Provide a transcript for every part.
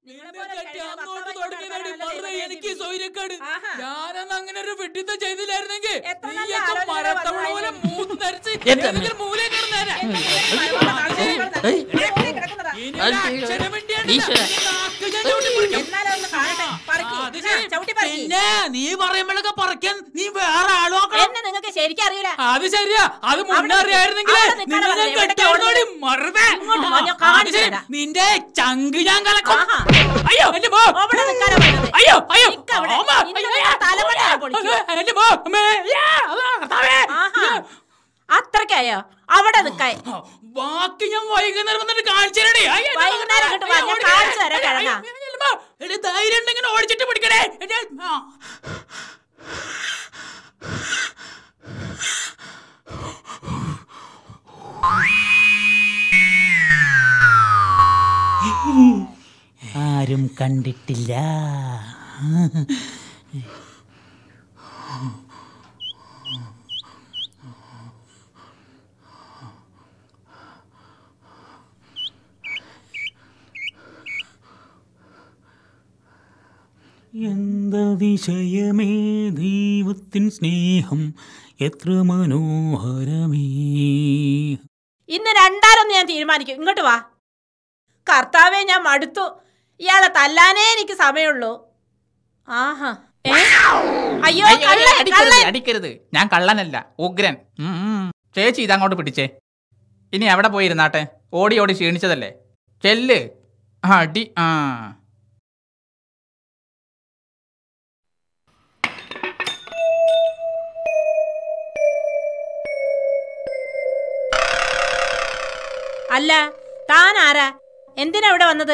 എനിക്ക് സൗര്യക്കേട്. ഞാനന്ന് അങ്ങനെ ഒരു വെട്ടിത്ത ചെയ്തില്ലായിരുന്നെങ്കിൽ മൂല കിടന്നേനെ. നീ പറയുമ്പോഴൊക്കെ പറിക്കാൻ നീ വേറെ ആളോ നിങ്ങൾക്ക് ശരിക്കും അറിയില്ല. അത് ശരിയാ, അത് മുന്നറിയായിരുന്നെങ്കിൽ നിന്റെ ചങ്ക് ഞാൻ കലക്കും. അയ്യോ അയ്യോ അയ്യോ അത്രക്കായോ അവിടെ നിക്കായി. ബാക്കി ഞാൻ വൈകുന്നേരം വന്നിട്ട് കാണിച്ചു ധൈര്യം ഉണ്ടെങ്കിൽ ഓടിച്ചിട്ട് പിടിക്കണേ. ആരും കണ്ടിട്ടില്ല. എന്തതിശയമേ ദൈവത്തിൻ സ്നേഹം എത്ര മനോഹരമേ. ഇന്ന് രണ്ടാരൊന്ന് ഞാൻ തീരുമാനിക്കും. ഇങ്ങോട്ട് വാ. കർത്താവേ, ഞാൻ മടുത്തു. ഇയാളെ തല്ലാനേ എനിക്ക് സമയമുള്ളൂ. ആഹാ. അയ്യോ അടിക്കരുത്, ഞാൻ കള്ളനല്ല, ഉഗ്രൻ. ചേച്ചി ഇതങ്ങോട്ട് പിടിച്ചേ. ഇനി എവിടെ പോയിരുന്നാട്ടെ, ഓടി ഓടി ക്ഷീണിച്ചതല്ലേ. ചെല്ല്. അടി. അല്ല, താൻ ആരാ? എന്തിനാ ഇവിടെ വന്നത്?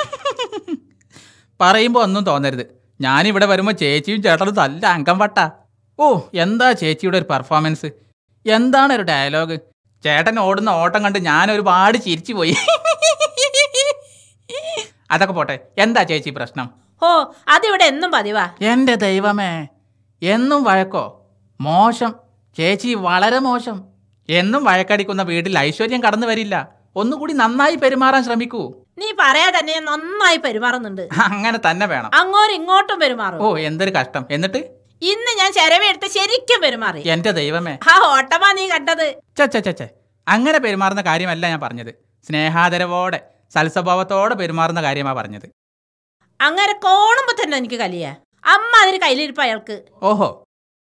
പറയുമ്പോ ഒന്നും തോന്നരുത്. ഞാനിവിടെ വരുമ്പോ ചേച്ചിയും ചേട്ടനും നല്ല അംഗം വട്ട. ഓ, എന്താ ചേച്ചിയുടെ ഒരു പെർഫോമൻസ്, എന്താണ് ഒരു ഡയലോഗ്. ചേട്ടൻ ഓടുന്ന ഓട്ടം കണ്ട് ഞാൻ ഒരുപാട് ചിരിച്ചു പോയി. അതൊക്കെ പോട്ടെ, എന്താ ചേച്ചി പ്രശ്നം? ഓ, അതിവിടെ എന്നും പതിവാ. എന്റെ ദൈവമേ, എന്നും വഴക്കോ? മോശം ചേച്ചി, വളരെ മോശം. എന്നും വഴക്കടിക്കുന്ന വീട്ടിൽ ഐശ്വര്യം കടന്നു വരില്ല. ഒന്നുകൂടി നന്നായി പെരുമാറാൻ ശ്രമിക്കൂ. നീ പറയാ തന്നെ നന്നായി പെരുമാറുന്നുണ്ട്. അങ്ങനെ തന്നെ വേണം. അങ്ങോട്ടും ഇങ്ങോട്ടും പെരുമാറും. ഓ, എന്തൊരു കഷ്ടം. എന്നിട്ട് ഇന്ന് ഞാൻ ചെരവെടുത്ത് ശരിക്കും പെരുമാറി. എന്റെ ദൈവമേ, ആ ഓട്ടമാ നീ കണ്ടത്. ചേ, അങ്ങനെ പെരുമാറുന്ന കാര്യമല്ല ഞാൻ പറഞ്ഞത്. സ്നേഹാദരവോടെ സൽസ്വഭാവത്തോടെ പെരുമാറുന്ന കാര്യമാ പറഞ്ഞത്. അങ്ങനെ കോണുമ്പോ തന്നെ എനിക്ക് കലിയ. അമ്മ അതിന് കയ്യിലിരിപ്പ അയാൾക്ക്. ഓഹോ,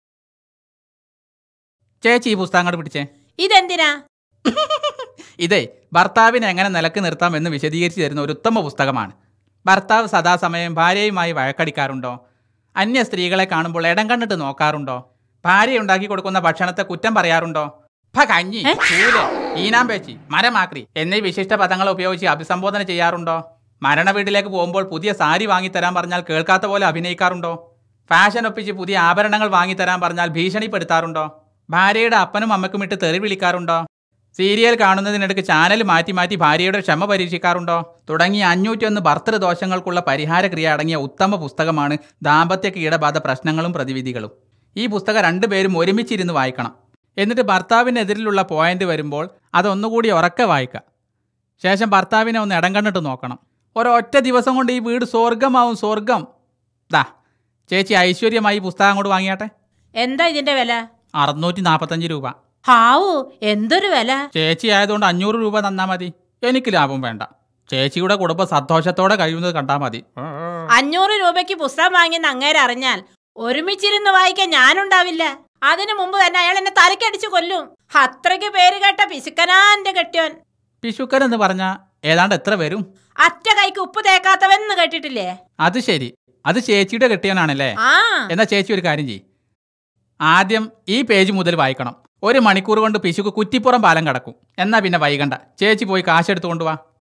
ചേച്ചി ഈ പുസ്തകം അങ്ങോട്ട് പിടിച്ചേ. ഇതെന്തിനാ? ഇതേ ഭർത്താവിനെ എങ്ങനെ നിലക്ക് നിർത്താം എന്ന് വിശദീകരിച്ചു തരുന്ന ഒരു ഉത്തമ പുസ്തകമാണ്. ഭർത്താവ് സദാസമയം ഭാര്യയുമായി വഴക്കടിക്കാറുണ്ടോ? അന്യ സ്ത്രീകളെ കാണുമ്പോൾ ഇടം കണ്ടിട്ട് നോക്കാറുണ്ടോ? ഭാര്യ ഉണ്ടാക്കി കൊടുക്കുന്ന ഭക്ഷണത്തെ കുറ്റം പറയാറുണ്ടോ? കഞ്ഞി, ചൂല്, ഈനാമ്പേച്ചി, മരമാക്രി എന്നീ വിശിഷ്ട പദങ്ങൾ ഉപയോഗിച്ച് അഭിസംബോധന ചെയ്യാറുണ്ടോ? മരണ വീട്ടിലേക്ക് പോകുമ്പോൾ പുതിയ സാരി വാങ്ങിത്തരാൻ പറഞ്ഞാൽ കേൾക്കാത്ത പോലെ അഭിനയിക്കാറുണ്ടോ? ഫാഷൻ ഒപ്പിച്ച് പുതിയ ആഭരണങ്ങൾ വാങ്ങിത്തരാൻ പറഞ്ഞാൽ ഭീഷണിപ്പെടുത്താറുണ്ടോ? ഭാര്യയുടെ അപ്പനും അമ്മയ്ക്കും ഇട്ട് തെറി വിളിക്കാറുണ്ടോ? സീരിയൽ കാണുന്നതിനിടയ്ക്ക് ചാനൽ മാറ്റി മാറ്റി ഭാര്യയുടെ ക്ഷമ പരീക്ഷിക്കാറുണ്ടോ? തുടങ്ങിയ 501 ഭർത്തൃദോഷങ്ങൾക്കുള്ള പരിഹാരക്രിയ അടങ്ങിയ ഉത്തമ പുസ്തകമാണ് ദാമ്പത്യ കീടബാധ പ്രശ്നങ്ങളും പ്രതിവിധികളും. ഈ പുസ്തകം 2 പേരും ഒരുമിച്ചിരുന്ന് വായിക്കണം. എന്നിട്ട് ഭർത്താവിനെതിരിലുള്ള പോയിന്റ് വരുമ്പോൾ അതൊന്നുകൂടി ഉറക്കെ വായിക്കുക. ശേഷം ഭർത്താവിനെ ഒന്ന് ഇടം കണ്ടിട്ട് നോക്കണം. ഒരൊറ്റ ദിവസം കൊണ്ട് ഈ വീട് സ്വർഗമാവും, സ്വർഗം. ദാ ചേച്ചി ഐശ്വര്യമായി പുസ്തകം അങ്ങോട്ട് വാങ്ങിയാട്ടെ. എന്താ ഇതിന്റെ വില? 645 രൂപ. ഹാവൂ, എന്തൊരു വില. ചേച്ചി ആയതുകൊണ്ട് 500 രൂപ തന്നാ മതി. എനിക്ക് ലാഭം വേണ്ട. ചേച്ചിയുടെ കുടുംബം സന്തോഷത്തോടെ കഴിയുന്നത് കണ്ടാ മതി. 500 രൂപയ്ക്ക് പുസ്തകം വാങ്ങിയെന്ന് അങ്ങേരെ അറിഞ്ഞാൽ ഒരുമിച്ചിരുന്ന് വായിക്കാൻ ഞാനുണ്ടാവില്ല. അതിനു മുമ്പ് തന്നെ അയാൾ എന്നെ തലക്കടിച്ചു കൊല്ലും. അത്രയ്ക്ക് പേര് കേട്ട പിശുക്കനാ എന്റെ കെട്ടിയോൻ. പിശുക്കൻ എന്ന് പറഞ്ഞാ ഏതാണ്ട് എത്ര വരും? അറ്റ കൈക്ക് ഉപ്പ് തേക്കാത്തവൻ കേട്ടിട്ടില്ലേ? അത് ശരി, അത് ചേച്ചിയുടെ കെട്ടിയോനാണല്ലേ? എന്നാ ചേച്ചി ഒരു കാര്യം ചെയ്യ്, ആദ്യം ഈ പേജ് മുതൽ വായിക്കണം. 1 മണിക്കൂർ കൊണ്ട് പിശുക്ക് കുറ്റിപ്പുറം പാലം കടക്കും. എന്നാ പിന്നെ വൈകണ്ട, ചേച്ചി പോയി കാശെടുത്ത് കൊണ്ടുവാ.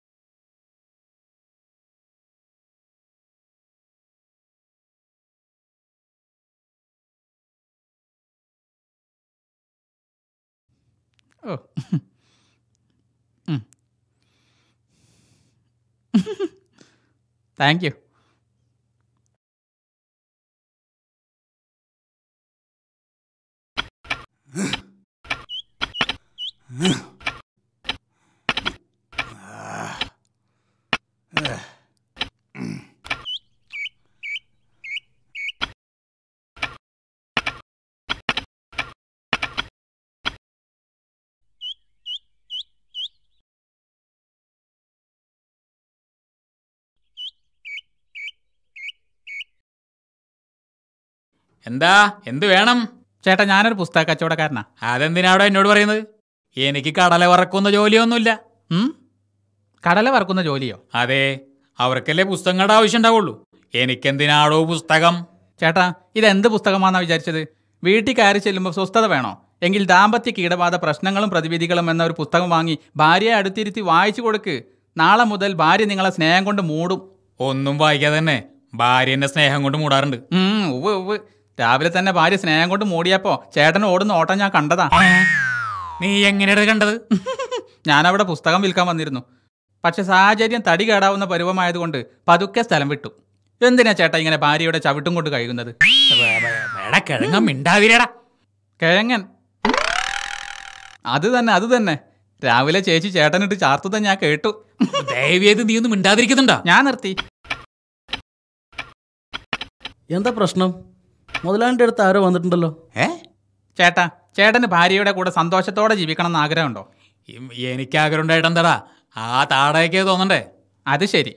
ഓ, താങ്ക് യു. എന്താ എന്ത് വേണം? ചേട്ടാ ഞാനൊരു പുസ്തക കച്ചവടക്കാരനാ. അതെന്തിനാടോ എന്നോട് പറയുന്നത്? എനിക്ക് കടല വറക്കുന്ന ജോലിയൊന്നുമില്ല. കടല വറക്കുന്ന ജോലിയോ? അതെ, അവർക്കല്ലേ പുസ്തകങ്ങളുടെ ആവശ്യം ഉണ്ടാവുള്ളൂ. എനിക്കെന്തിനാടോ പുസ്തകം? ചേട്ടാ ഇതെന്ത് പുസ്തകമാണെന്നാണ് വിചാരിച്ചത്? വീട്ടിൽ കയറി ചെല്ലുമ്പോൾ സ്വസ്ഥത വേണോ? എങ്കിൽ ദാമ്പത്യ കീടബാധ പ്രശ്നങ്ങളും പ്രതിവിധികളും എന്ന ഒരു പുസ്തകം വാങ്ങി ഭാര്യയെ അടുത്തിരുത്തി വായിച്ചു കൊടുക്ക്. നാളെ മുതൽ ഭാര്യ നിങ്ങളെ സ്നേഹം കൊണ്ട് മൂടും. ഒന്നും വായിക്കാതെ തന്നെ ഭാര്യ എന്നെ സ്നേഹം കൊണ്ട് മൂടാറുണ്ട്. ഉവ്വ് രാവിലെ തന്നെ ഭാര്യ സ്നേഹം കൊണ്ട് മൂടിയപ്പോ ചേട്ടൻ ഓടുന്ന ഓട്ടം ഞാൻ കണ്ടതാ. നീ എങ്ങനെയാണ് കണ്ടത്? ഞാനവിടെ പുസ്തകം വിൽക്കാൻ വന്നിരുന്നു. പക്ഷെ സാഹചര്യം തടി കേടാവുന്ന പരുവമായതുകൊണ്ട് പതുക്കെ സ്ഥലം വിട്ടു. എന്തിനാ ചേട്ടാ ഇങ്ങനെ ഭാര്യയുടെ ചവിട്ടും കൊണ്ട് കഴിയുന്നത്? കിഴങ്ങൻ അത് തന്നെ രാവിലെ ചേച്ചി ചേട്ടനിട്ട് ചാർത്തുത ഞാൻ കേട്ടു. ദയവേത് നീ ഒന്നും മിണ്ടാതിരിക്കുന്നുണ്ടോ? ഞാൻ നിർത്തി. എന്താ പ്രശ്നം? മുതലാളിൻ്റെ അടുത്ത് ആരോ വന്നിട്ടുണ്ടല്ലോ. ചേട്ടാ ചേട്ടന് ഭാര്യയുടെ കൂടെ സന്തോഷത്തോടെ ജീവിക്കണം എന്ന് ആഗ്രഹമുണ്ടോ? എനിക്ക് ആഗ്രഹം ഉണ്ടായിട്ടെന്താടാ? ആ താടയൊക്കെ തോന്നണ്ടേ? അത് ശരി.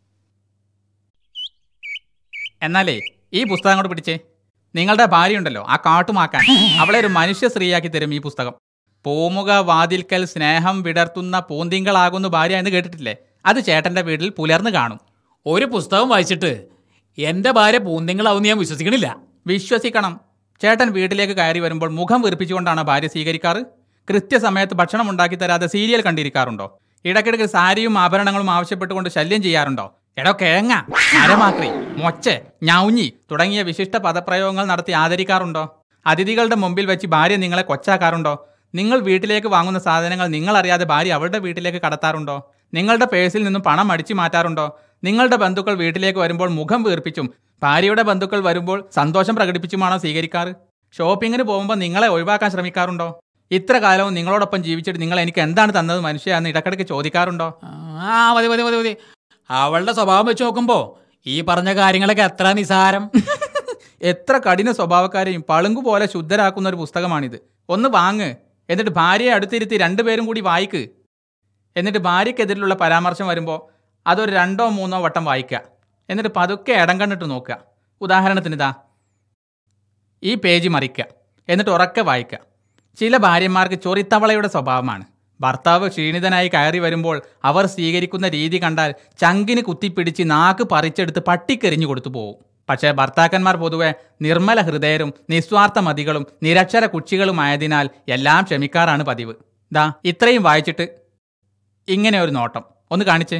എന്നാലേ ഈ പുസ്തകം കൂടെ പിടിച്ചേ. നിങ്ങളുടെ ഭാര്യ ഉണ്ടല്ലോ ആ കാട്ടുമാക്കാൻ, അവളെ ഒരു മനുഷ്യ സ്ത്രീയാക്കി തരും ഈ പുസ്തകം. പൂമുഖ വാതിൽക്കൽ സ്നേഹം വിടർത്തുന്ന പൂന്തിങ്കളാകുന്നു ഭാര്യ എന്ന് കേട്ടിട്ടില്ലേ? അത് ചേട്ടന്റെ വീട്ടിൽ പുലർന്ന് കാണും. ഒരു പുസ്തകം വായിച്ചിട്ട് എൻ്റെ ഭാര്യ പൂന്തിങ്കളാവുന്ന ഞാൻ വിശ്വസിക്കണില്ല. വിശ്വസിക്കണം. ചേട്ടൻ വീട്ടിലേക്ക് കയറി വരുമ്പോൾ മുഖം വീർപ്പിച്ചുകൊണ്ടാണ് ഭാര്യ സ്വീകരിക്കാറ്. കൃത്യസമയത്ത് ഭക്ഷണം ഉണ്ടാക്കി തരാതെ സീരിയൽ കണ്ടിരിക്കാറുണ്ടോ? ഇടയ്ക്കിടയ്ക്ക് സാരിയും ആഭരണങ്ങളും ആവശ്യപ്പെട്ടുകൊണ്ട് ശല്യം ചെയ്യാറുണ്ടോ? എടോ കിഴങ്ങ, അരമാക്രി, മൊച്ച്, ഞൗഞ്ഞി തുടങ്ങിയ വിശിഷ്ട പദപ്രയോഗങ്ങൾ നടത്തി ആദരിക്കാറുണ്ടോ? അതിഥികളുടെ മുമ്പിൽ വെച്ച് ഭാര്യ നിങ്ങളെ കൊച്ചാക്കാറുണ്ടോ? നിങ്ങൾ വീട്ടിലേക്ക് വാങ്ങുന്ന സാധനങ്ങൾ നിങ്ങളറിയാതെ ഭാര്യ അവരുടെ വീട്ടിലേക്ക് കടത്താറുണ്ടോ? നിങ്ങളുടെ പേഴ്സിൽ നിന്നും പണം അടിച്ചു മാറ്റാറുണ്ടോ? നിങ്ങളുടെ ബന്ധുക്കൾ വീട്ടിലേക്ക് വരുമ്പോൾ മുഖം വീർപ്പിച്ചും ഭാര്യയുടെ ബന്ധുക്കൾ വരുമ്പോൾ സന്തോഷം പ്രകടിപ്പിച്ചുമാണോ സ്വീകരിക്കാറ്? ഷോപ്പിങ്ങിന് പോകുമ്പോൾ നിങ്ങളെ ഒഴിവാക്കാൻ ശ്രമിക്കാറുണ്ടോ? ഇത്ര കാലവും നിങ്ങളോടൊപ്പം ജീവിച്ചിട്ട് നിങ്ങൾ എനിക്ക് എന്താണ് തന്നത് മനുഷ്യ എന്ന് ഇടയ്ക്കിടയ്ക്ക് ചോദിക്കാറുണ്ടോ? മതി. അവളുടെ സ്വഭാവം വെച്ച് നോക്കുമ്പോ ഈ പറഞ്ഞ കാര്യങ്ങളൊക്കെ എത്ര നിസാരം. എത്ര കഠിന സ്വഭാവക്കാരെയും പളുങ്കു പോലെ ശുദ്ധരാക്കുന്ന ഒരു പുസ്തകമാണിത്. ഒന്ന് വാങ്ങ്. എന്നിട്ട് ഭാര്യയെ അടുത്തിരുത്തി രണ്ടുപേരും കൂടി വായിക്ക്. എന്നിട്ട് ഭാര്യയ്ക്കെതിരിലുള്ള പരാമർശം വരുമ്പോൾ അതൊരു 2 or 3 വട്ടം വായിക്കുക. എന്നിട്ട് പതുക്കെ ഇടം കണ്ടിട്ട് നോക്കുക. ഉദാഹരണത്തിന് ഇതാ ഈ പേജ് മറിക്കുക. എന്നിട്ട് ഉറക്കെ വായിക്കുക. ചില ഭാര്യമാർക്ക് ചൊറിത്തവളയുടെ സ്വഭാവമാണ്. ഭർത്താവ് ക്ഷീണിതനായി കയറി വരുമ്പോൾ അവർ സ്വീകരിക്കുന്ന രീതി കണ്ടാൽ ചങ്കിന് കുത്തിപ്പിടിച്ച് നാക്ക് പറിച്ചെടുത്ത് പട്ടിക്കെറിഞ്ഞു കൊടുത്തു പോകും. പക്ഷേ ഭർത്താക്കന്മാർ പൊതുവെ നിർമ്മല ഹൃദയരും നിസ്വാർത്ഥ മതികളും നിരക്ഷര കുക്ഷികളുമായതിനാൽ എല്ലാം ക്ഷമിക്കാറാണ് പതിവ്. ദാ ഇത്രയും വായിച്ചിട്ട് ഇങ്ങനെ ഒരു നോട്ടം ഒന്ന് കാണിച്ചേ.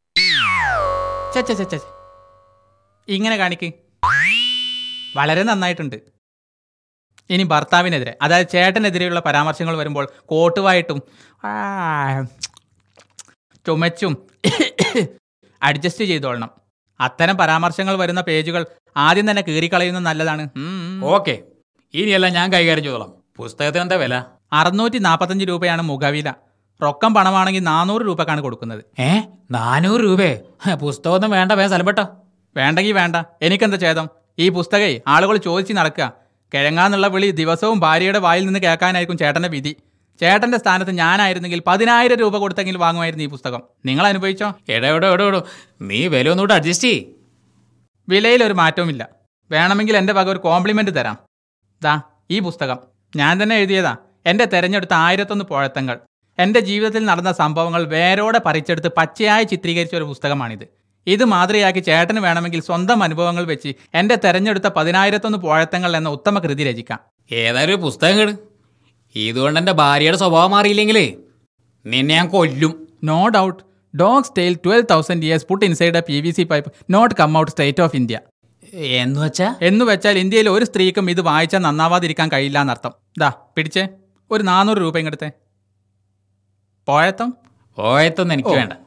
ഇങ്ങനെ കാണിക്ക്. വളരെ നന്നായിട്ടുണ്ട്. ഇനി ഭർത്താവിനെതിരെ, അതായത് ചേട്ടനെതിരെയുള്ള പരാമർശങ്ങൾ വരുമ്പോൾ കോട്ടുവായിട്ടും ചുമച്ചും അഡ്ജസ്റ്റ് ചെയ്തോളണം. അത്തരം പരാമർശങ്ങൾ വരുന്ന പേജുകൾ ആദ്യം തന്നെ കീറിക്കളയുന്നത് നല്ലതാണ്. ഓക്കെ, ഇനിയെല്ലാം ഞാൻ കൈകാര്യം ചെയ്തോളാം. പുസ്തകത്തിന് എന്താ വില? 645 രൂപയാണ് മുഖവില. റൊക്കം പണമാണെങ്കിൽ 400 രൂപക്കാണ് കൊടുക്കുന്നത്. 400 രൂപയെ? പുസ്തകമൊന്നും വേണ്ട, വേഗം സ്ഥലം പെട്ടോ. വേണ്ടെങ്കിൽ വേണ്ട, എനിക്കെന്താ ഛേദം? ഈ പുസ്തകേ ആളുകൾ ചോദിച്ച് നടക്കുക. കിഴങ്ങാന്നുള്ള വിളി ദിവസവും ഭാര്യയുടെ വായിൽ നിന്ന് കേൾക്കാനായിരിക്കും ചേട്ടൻ്റെ വിധി. ചേട്ടൻ്റെ സ്ഥാനത്ത് ഞാനായിരുന്നെങ്കിൽ 10,000 രൂപ കൊടുത്തെങ്കിലും വാങ്ങുമായിരുന്നു ഈ പുസ്തകം. നിങ്ങൾ അനുഭവിച്ചോ? എടോ നീ വില ഒന്നുകൂടെ അഡ്ജസ്റ്റ് ചെയ്യ്. വിലയിലൊരു മാറ്റവുമില്ല. വേണമെങ്കിൽ എൻ്റെ വക ഒരു കോംപ്ലിമെൻ്റ് തരാം. ദാ ഈ പുസ്തകം ഞാൻ തന്നെ എഴുതിയതാ. എൻ്റെ തെരഞ്ഞെടുത്ത 1001 പോഴത്തങ്ങൾ. എൻ്റെ ജീവിതത്തിൽ നടന്ന സംഭവങ്ങൾ വേരോടെ പറിച്ചെടുത്ത് പച്ചയായി ചിത്രീകരിച്ച ഒരു പുസ്തകമാണിത്. ഇത് മാതൃകയാക്കി ചേട്ടന് വേണമെങ്കിൽ സ്വന്തം അനുഭവങ്ങൾ വെച്ച് എൻ്റെ തെരഞ്ഞെടുത്ത 1001 പോഴത്തങ്ങൾ എന്ന ഉത്തമ കൃതി രചിക്കാം. ഏതായാലും ഒരു പുസ്തകം കേട്. ഇതുകൊണ്ട് എൻ്റെ ഭാര്യയുടെ സ്വഭാവം മാറിയില്ലെങ്കിലേ നിന്നെ ഞാൻ കൊല്ലും. No doubt. Dogs tail 12,000 years put inside a PVC pipe not come out state of India. എന്ന് വെച്ചാൽ ഇന്ത്യയിൽ ഒരു സ്ത്രീക്കും ഇത് വായിച്ചാൽ നന്നാവാതിരിക്കാൻ കഴിയില്ല എന്നർത്ഥം. ദാ പിടിച്ചേ, ഒരു 400 രൂപ ഇങ്ങടുത്തെ. പോയത്തൊന്നും എനിക്ക് വേണ്ട.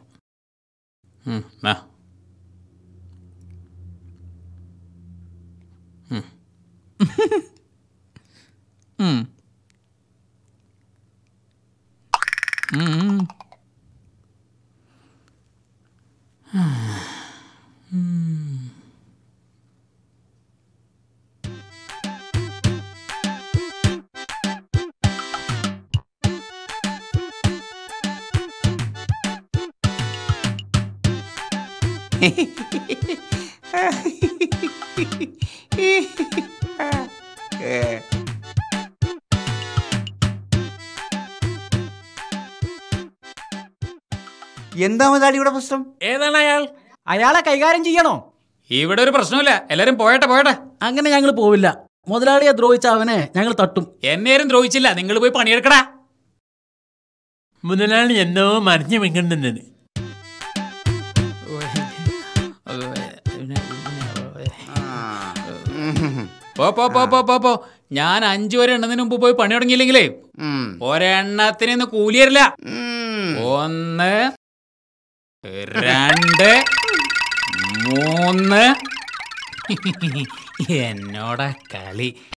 എന്താ മുതലാളി ഇവിടെ പ്രശ്നം? ഏതാണ് അയാൾ? അയാളെ കൈകാര്യം ചെയ്യണോ? ഇവിടെ ഒരു പ്രശ്നമില്ല, എല്ലാരും പോയട്ടെ പോയട്ടെ. അങ്ങനെ ഞങ്ങൾ പോവില്ല. മുതലാളിയെ ദ്രോഹിച്ച അവനെ ഞങ്ങൾ തട്ടും. എന്നേരും ദ്രോഹിച്ചില്ല, നിങ്ങൾ പോയി പണിയെടുക്കടാ. മുതലാളി എന്തോ മറിഞ്ഞു വെക്കണ്ടെന്നത്. പോ. ഞാൻ 5 വരെ എണ്ണതിന് മുമ്പ് പോയി പണി തുടങ്ങിയില്ലെങ്കിലേ ഒരെണ്ണത്തിന് കൂലി തരില്ല. 1 2 3 എന്നോടാ കളി.